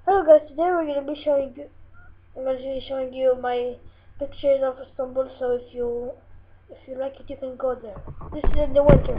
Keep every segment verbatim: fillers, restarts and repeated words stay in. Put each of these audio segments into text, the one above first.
Hello guys, today we're gonna be showing you I'm gonna be showing you my pictures of Istanbul, so if you if you like it you can go there. This is in the winter.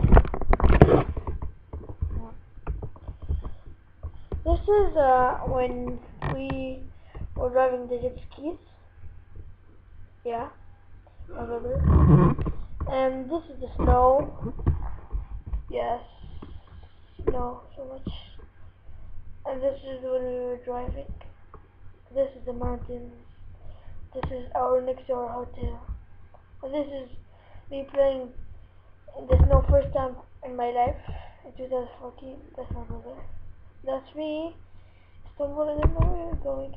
This is uh when we were driving the jet skis. Yeah. I remember. And this is the snow. Yes. Snow so much. And this is when we were driving. This is the mountains. This is our next door hotel. And this is me playing in the snow first time in my life in two thousand fourteen. That's my brother. That's me. Istanbul, I don't know where we're going.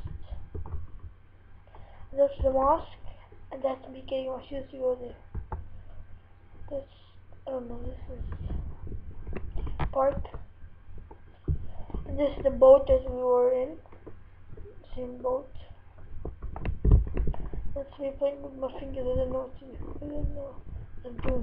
That's the mosque, and that's me getting my shoes to go there. That's, I don't know, this is park. And this is the boat that we were in. Same boat. That's me playing with my fingers. I don't know what to do. I don't know what I'm doing.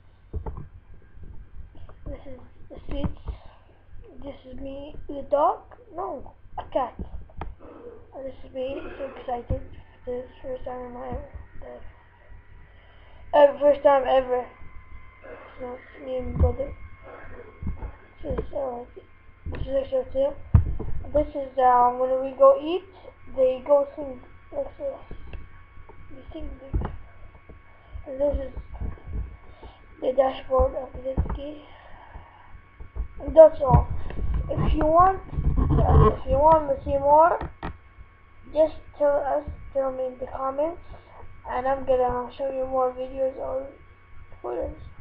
This is the streets. This is me with a dog? No, a cat. And this is me so excited. This is the first time in my life. Uh, first time ever. So it's me and my brother. This is alright. This is extra too. This is um when we go eat, they go sing next to us. They sing there. And this is the dashboard of the jet ski. And that's all. If you want, uh, if you want to see more, just tell us, tell me in the comments, and I'm gonna show you more videos or photos.